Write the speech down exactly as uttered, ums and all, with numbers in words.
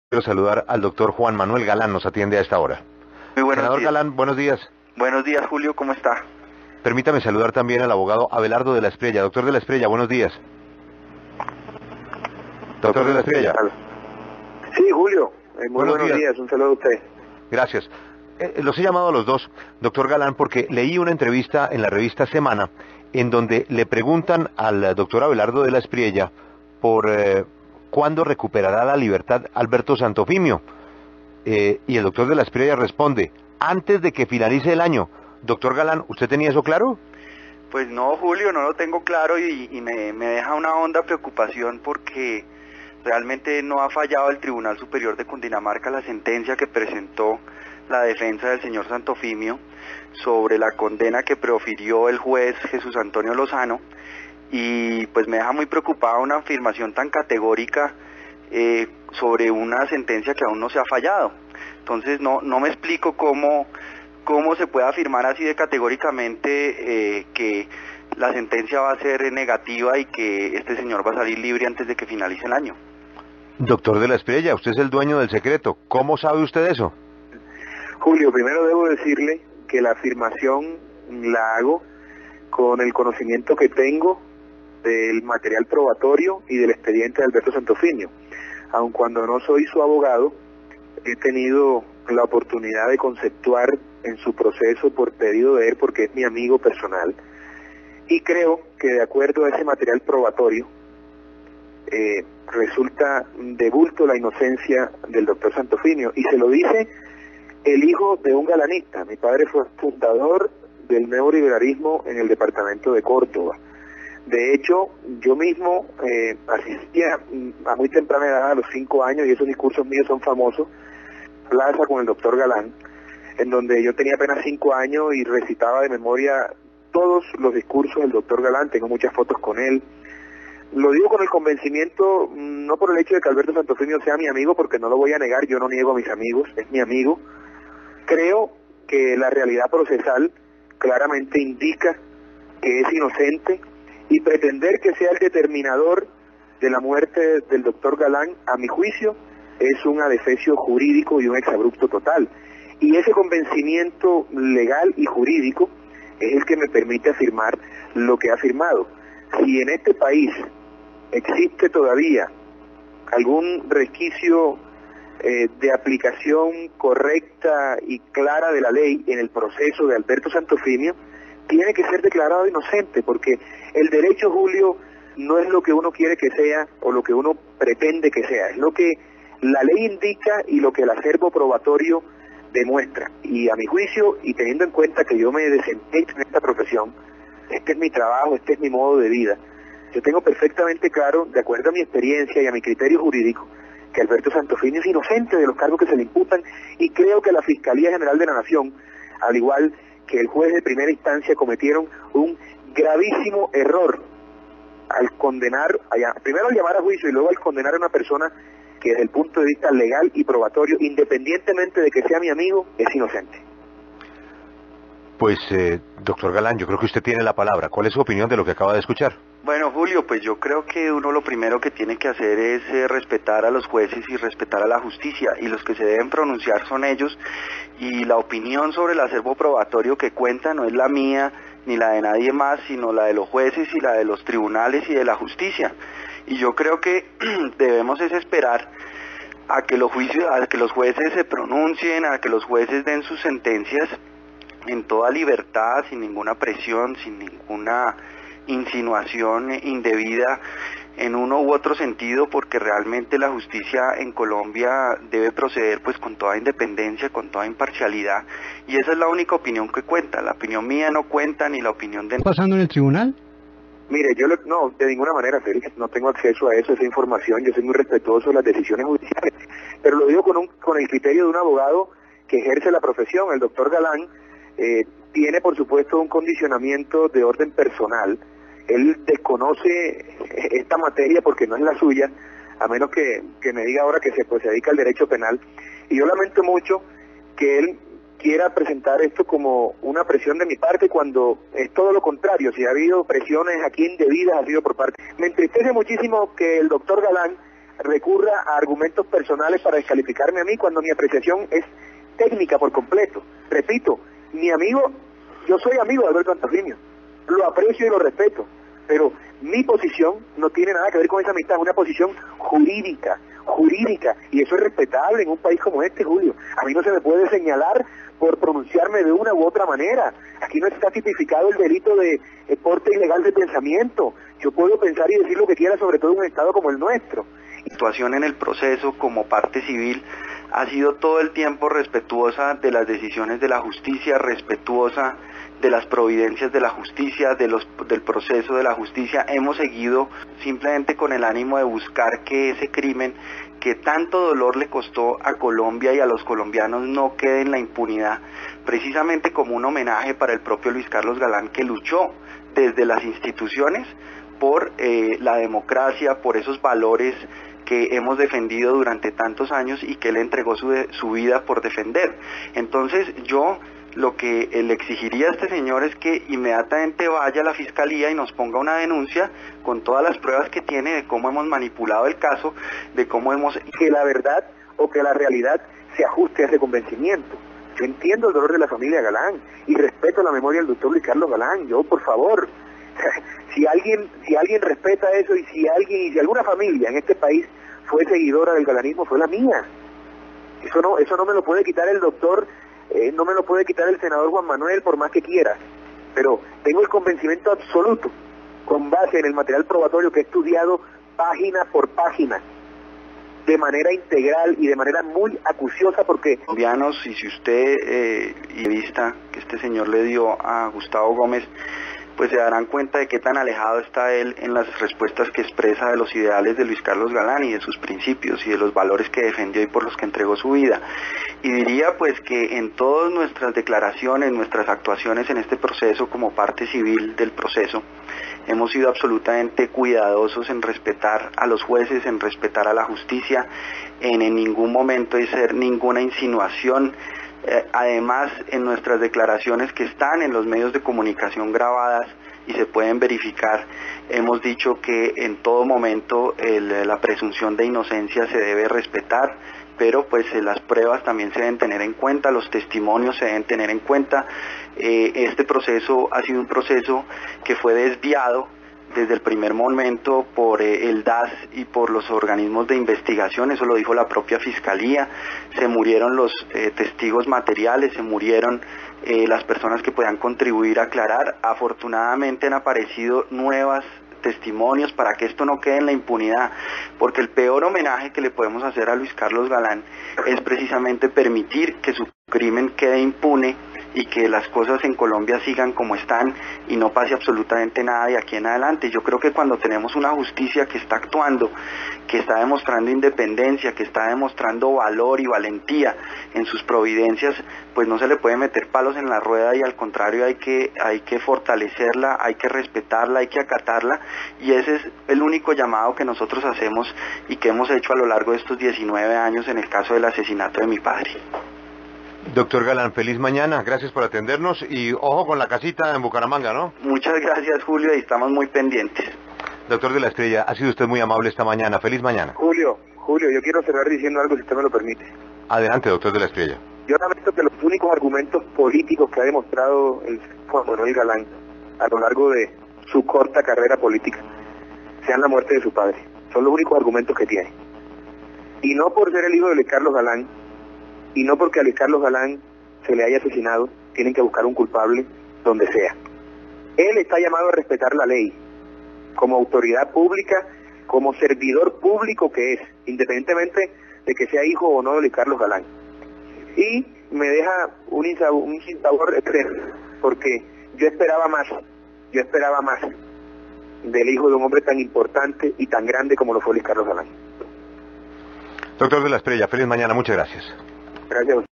Quiero saludar al doctor Juan Manuel Galán, nos atiende a esta hora. Muy buenos Senador días. Galán, buenos días. Buenos días, Julio, ¿cómo está? Permítame saludar también al abogado Abelardo de la Espriella. Doctor de la Espriella, buenos días. Doctor de la Espriella. Sí, Julio, eh, muy Buenos buenos, días. días. Un saludo a usted. Gracias. Eh, los he llamado a los dos, doctor Galán, porque leí una entrevista en la revista Semana en donde le preguntan al doctor Abelardo de la Espriella por eh, cuándo recuperará la libertad Alberto Santofimio. Eh, y el doctor de la Espriella responde, antes de que finalice el año. Doctor Galán, ¿usted tenía eso claro? Pues no, Julio, no lo tengo claro y, y me, me deja una honda preocupación porque realmente no ha fallado el Tribunal Superior de Cundinamarca la sentencia que presentó la defensa del señor Santofimio sobre la condena que profirió el juez Jesús Antonio Lozano, y pues me deja muy preocupada una afirmación tan categórica eh, sobre una sentencia que aún no se ha fallado. Entonces no, no me explico cómo, cómo se puede afirmar así de categóricamente eh, que la sentencia va a ser negativa y que este señor va a salir libre antes de que finalice el año. Doctor de la Espriella, usted es el dueño del secreto. ¿Cómo sabe usted eso? Julio, primero debo decirle que la afirmación la hago con el conocimiento que tengo del material probatorio y del expediente de Alberto Santofimio. Aun cuando no soy su abogado, he tenido la oportunidad de conceptuar en su proceso por pedido de él, porque es mi amigo personal, y creo que de acuerdo a ese material probatorio, eh, resulta de bulto la inocencia del doctor Santofimio, y se lo dice el hijo de un galanista. Mi padre fue fundador del neoliberalismo en el departamento de Córdoba. De hecho, yo mismo eh, asistía a muy temprana edad, a los cinco años, y esos discursos míos son famosos, plaza con el doctor Galán, en donde yo tenía apenas cinco años y recitaba de memoria todos los discursos del doctor Galán. Tengo muchas fotos con él. Lo digo con el convencimiento, no por el hecho de que Alberto Santofimio sea mi amigo, porque no lo voy a negar, yo no niego a mis amigos, es mi amigo. Creo que la realidad procesal claramente indica que es inocente, y pretender que sea el determinador de la muerte del doctor Galán, a mi juicio, es un adefesio jurídico y un exabrupto total. Y ese convencimiento legal y jurídico es el que me permite afirmar lo que ha afirmado. Si en este país existe todavía algún resquicio eh, de aplicación correcta y clara de la ley en el proceso de Alberto Santofimio, tiene que ser declarado inocente, porque el derecho, Julio, no es lo que uno quiere que sea o lo que uno pretende que sea, es lo que la ley indica y lo que el acervo probatorio demuestra. Y a mi juicio, y teniendo en cuenta que yo me desempeño en esta profesión, este es mi trabajo, este es mi modo de vida, yo tengo perfectamente claro, de acuerdo a mi experiencia y a mi criterio jurídico, que Alberto Santofimio es inocente de los cargos que se le imputan, y creo que la Fiscalía General de la Nación, al igual que el juez de primera instancia, cometieron un gravísimo error al condenar, primero al llamar a juicio y luego al condenar a una persona que desde el punto de vista legal y probatorio, independientemente de que sea mi amigo, es inocente. Pues, eh, doctor Galán, yo creo que usted tiene la palabra. ¿Cuál es su opinión de lo que acaba de escuchar? Bueno, Julio, pues yo creo que uno lo primero que tiene que hacer es eh, respetar a los jueces y respetar a la justicia, y los que se deben pronunciar son ellos, y la opinión sobre el acervo probatorio que cuenta no es la mía ni la de nadie más, sino la de los jueces y la de los tribunales y de la justicia. Y yo creo que debemos es esperar a que los juicios, a que los jueces se pronuncien, a que los jueces den sus sentencias en toda libertad, sin ninguna presión, sin ninguna insinuación indebida en uno u otro sentido, porque realmente la justicia en Colombia debe proceder pues con toda independencia, con toda imparcialidad, y esa es la única opinión que cuenta. La opinión mía no cuenta, ni la opinión de... ¿Está pasando en el tribunal? Mire, yo le, no, de ninguna manera, Félix, no tengo acceso a eso, esa información. Yo soy muy respetuoso de las decisiones judiciales, pero lo digo con, un, con el criterio de un abogado que ejerce la profesión. El doctor Galán eh, tiene, por supuesto, un condicionamiento de orden personal. Él desconoce esta materia porque no es la suya, a menos que, que me diga ahora que se, pues, se dedica al derecho penal. Y yo lamento mucho que él quiera presentar esto como una presión de mi parte, cuando es todo lo contrario. Si ha habido presiones aquí indebidas, ha sido por parte. Me entristece muchísimo que el doctor Galán recurra a argumentos personales para descalificarme a mí cuando mi apreciación es técnica por completo. Repito, mi amigo, yo soy amigo de Alberto Santofimio, lo aprecio y lo respeto, pero mi posición no tiene nada que ver con esa amistad, es una posición jurídica, jurídica, y eso es respetable en un país como este, Julio. A mí no se me puede señalar por pronunciarme de una u otra manera. Aquí no está tipificado el delito de eh, porte ilegal de pensamiento. Yo puedo pensar y decir lo que quiera, sobre todo en un estado como el nuestro. La situación en el proceso como parte civil ha sido todo el tiempo respetuosa de las decisiones de la justicia, respetuosa de las providencias de la justicia, de los, del proceso de la justicia. Hemos seguido simplemente con el ánimo de buscar que ese crimen que tanto dolor le costó a Colombia y a los colombianos no quede en la impunidad, precisamente como un homenaje para el propio Luis Carlos Galán, que luchó desde las instituciones por eh, la democracia, por esos valores que hemos defendido durante tantos años y que él entregó su, de, su vida por defender. Entonces yo lo que le exigiría a este señor es que inmediatamente vaya a la fiscalía y nos ponga una denuncia con todas las pruebas que tiene de cómo hemos manipulado el caso, de cómo hemos... Que la verdad o que la realidad se ajuste a ese convencimiento. Yo entiendo el dolor de la familia Galán y respeto la memoria del doctor Luis Carlos Galán. Yo, por favor, si alguien si alguien respeta eso y si alguien y si alguna familia en este país fue seguidora del galanismo, fue la mía. Eso no eso no me lo puede quitar el doctor, eh, no me lo puede quitar el senador Juan Manuel por más que quiera. Pero tengo el convencimiento absoluto, con base en el material probatorio que he estudiado página por página, de manera integral y de manera muy acuciosa, porque... Colombianos, y si usted eh, y vista que este señor le dio a Gustavo Gómez, pues se darán cuenta de qué tan alejado está él en las respuestas que expresa de los ideales de Luis Carlos Galán y de sus principios y de los valores que defendió y por los que entregó su vida. Y diría pues que en todas nuestras declaraciones, nuestras actuaciones en este proceso como parte civil del proceso, hemos sido absolutamente cuidadosos en respetar a los jueces, en respetar a la justicia, en en ningún momento hacer ninguna insinuación. Eh, además, en nuestras declaraciones que están en los medios de comunicación grabadas y se pueden verificar, hemos dicho que en todo momento el, la presunción de inocencia se debe respetar, pero pues eh, las pruebas también se deben tener en cuenta, los testimonios se deben tener en cuenta. Eh, este proceso ha sido un proceso que fue desviado desde el primer momento por eh, el D A S y por los organismos de investigación, eso lo dijo la propia Fiscalía. Se murieron los eh, testigos materiales, se murieron eh, las personas que podían contribuir a aclarar. Afortunadamente han aparecido nuevas testimonios para que esto no quede en la impunidad, porque el peor homenaje que le podemos hacer a Luis Carlos Galán es precisamente permitir que su crimen quede impune y que las cosas en Colombia sigan como están y no pase absolutamente nada de aquí en adelante. Yo creo que cuando tenemos una justicia que está actuando, que está demostrando independencia, que está demostrando valor y valentía en sus providencias, pues no se le puede meter palos en la rueda y al contrario hay que, hay que fortalecerla, hay que respetarla, hay que acatarla, y ese es el único llamado que nosotros hacemos y que hemos hecho a lo largo de estos diecinueve años en el caso del asesinato de mi padre. Doctor Galán, feliz mañana, gracias por atendernos y ojo con la casita en Bucaramanga, ¿no? Muchas gracias, Julio, y estamos muy pendientes. Doctor de la Estrella, ha sido usted muy amable esta mañana, feliz mañana. Julio, Julio, yo quiero cerrar diciendo algo si usted me lo permite. Adelante, doctor de la Estrella. Yo lamento que los únicos argumentos políticos que ha demostrado el Juan Manuel Galán a lo largo de su corta carrera política sean la muerte de su padre. Son los únicos argumentos que tiene. Y no por ser el hijo de Luis Carlos Galán, y no porque a Luis Carlos Galán se le haya asesinado, tienen que buscar un culpable donde sea. Él está llamado a respetar la ley, como autoridad pública, como servidor público que es, independientemente de que sea hijo o no de Luis Carlos Galán. Y me deja un insabor, un sinsabor eterno, porque yo esperaba más, yo esperaba más del hijo de un hombre tan importante y tan grande como lo fue Luis Carlos Galán. Doctor de la Estrella, feliz mañana, muchas gracias. Gracias a usted.